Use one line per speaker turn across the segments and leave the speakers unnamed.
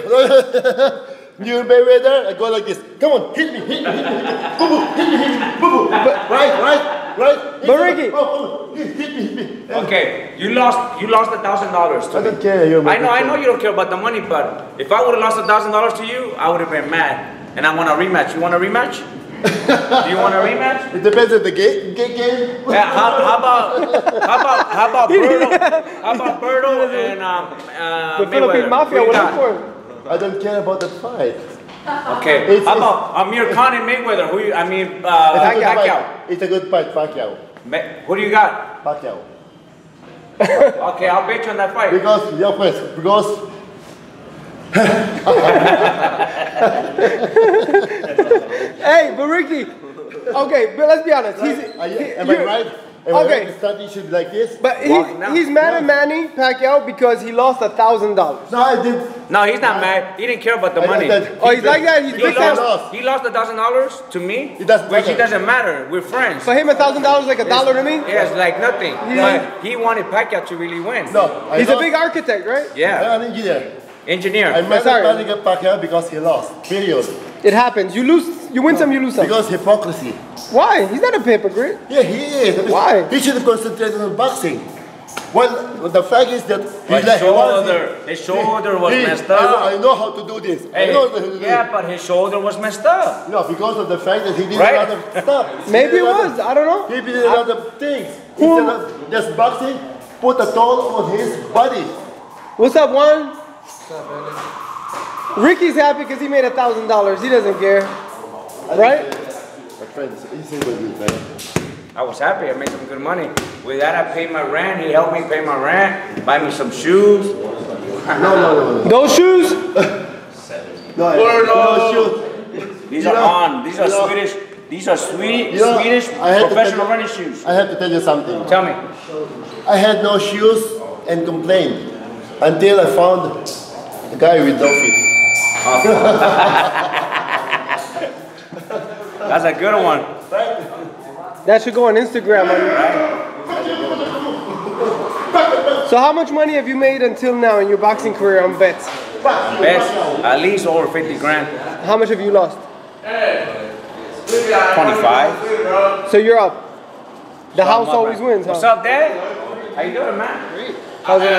You Mayweather, I go like this. Come on, hit me, hit me, hit me, hit me. Boo boo, hit me, hit me, boo boo. Right.
But Ricky.
Hit me.
Okay, you lost $1,000 to
I don't care. You're my
I know you don't care about the money, but if I would have lost $1,000 to you, I would have been mad. And I want a rematch. You want a rematch? Do you want a rematch?
It depends on the game.
Yeah, how about Berto? How about Berto and
the Philippine Mafia? What are you for?
I don't care about the fight.
Okay. How about Amir Khan and Mayweather? Pacquiao.
It's a good fight, Pacquiao.
Who do you got?
Pacquiao.
Okay, I'll bet you on that fight.
Because
Hey, but Ricky. Okay, but let's be honest.
Am I right? Okay. The strategy should be like this.
But he's mad at Manny Pacquiao because he lost $1,000.
No, I did.
No, he's not mad. He didn't care about the money.
Oh, he's like that.
He lost $1,000 to me.
It doesn't matter.
It doesn't matter. We're friends.
For him, $1,000 is like $1 to me.
Yeah, it's like nothing. But he wanted Pacquiao to really win.
No,
he's a big architect, right?
Yeah.
I'm an engineer.
I'm
mad at Pacquiao because he lost. Period.
It happens. You lose. You win some, you lose some.
Because hypocrisy.
Why? He's not a hypocrite.
Yeah, he is.
Why?
He should concentrate on boxing. Well, the fact is that
his shoulder was messed up.
I know how to do this.
But his shoulder was messed up.
No, because of the fact that he did a lot of stuff.
Maybe it was. I don't know.
He did a lot of things. Instead of just boxing, put a toll on his body.
What's up, Juan? Ricky's happy because he made $1,000. He doesn't care. Right?
My friend, he's a good man.
I was happy. I made some good money. With that, I paid my rent. He helped me pay my rent. Buy me some shoes.
No.
Those shoes?
No shoes.
These are Swedish. These are Swedish professional running shoes.
I have to tell you something.
Tell me.
I had no shoes and complained until I found a guy with no feet.
That's a good one.
That should go on Instagram. So how much money have you made until now in your boxing career on bets?
Bets? At least over 50 grand.
How much have you lost?
25.
So you're up. The house always wins, huh?
What's up, Dad? How you doing, man?
Great. How's it?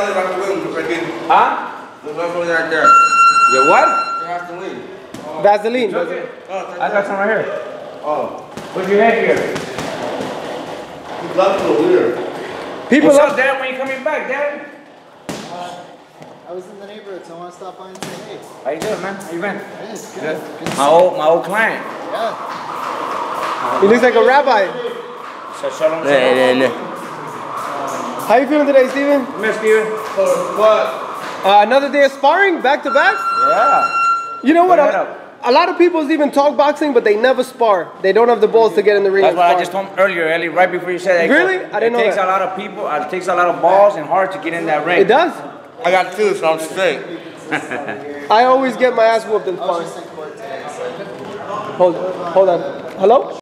Huh? Your what?
Vaseline.
I got some right here. What'd you have here? People What's up, Dad? When you coming back, Dad?
I was in the neighborhood, so I want to stop by and say hey.
How you doing, man? How you been?
Good.
My old client.
Yeah.
He looks like a rabbi.
So shalom.
How you feeling today, Steven?
Miss Steven.
What?
Another day of sparring, back to back?
Yeah.
You know what? A lot of people even talk boxing, but they never spar. They don't have the balls to get in the ring.
That's what I just told him earlier, Ellie, right before you said that.
Really? I didn't know that.
It takes a lot of people, it takes a lot of balls and heart to get in that ring.
It does.
I got two, so I'm straight.
I always get my ass whooped in sparring. Hold on. Hello?